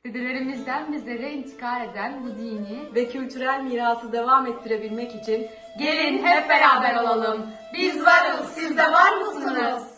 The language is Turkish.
Dedelerimizden bizlere intikal eden bu dini ve kültürel mirası devam ettirebilmek için gelin hep beraber olalım. Biz varız, siz de var mısınız?